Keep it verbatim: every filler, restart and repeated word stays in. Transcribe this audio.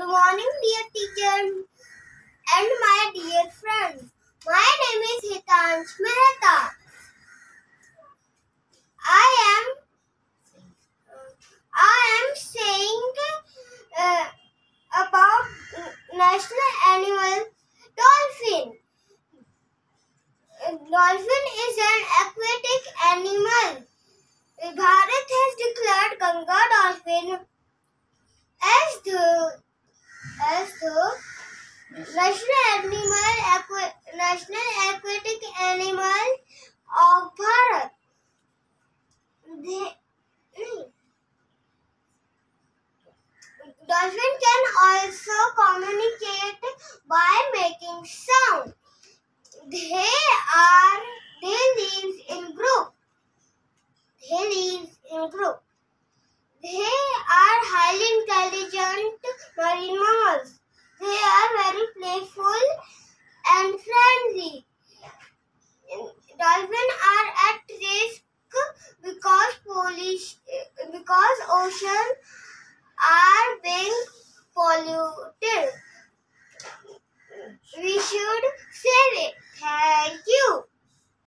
morning, dear teacher and my dear friends. My name is Hetansh Mehta. I am I am saying uh, about national animal dolphin. Dolphin is an aquatic animal. Bharat has declared Ganga dolphin as the as the national animal aqua, national aquatic animal of Bharat. They, dolphin can